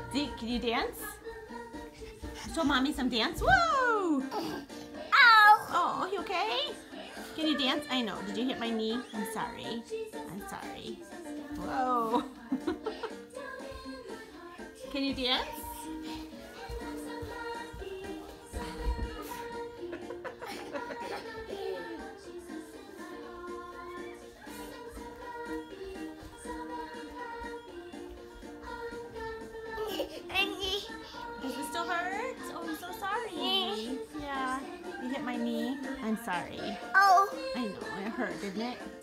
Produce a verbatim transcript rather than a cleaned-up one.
See, can you dance? Show mommy some dance. Whoa! Ow! Oh, you okay? Can you dance? I know. Did you hit my knee? I'm sorry. I'm sorry. Whoa. Can you dance? Does it still hurt? Oh, I'm so sorry. Yeah. You hit my knee. I'm sorry. Oh. I know. It hurt, didn't it?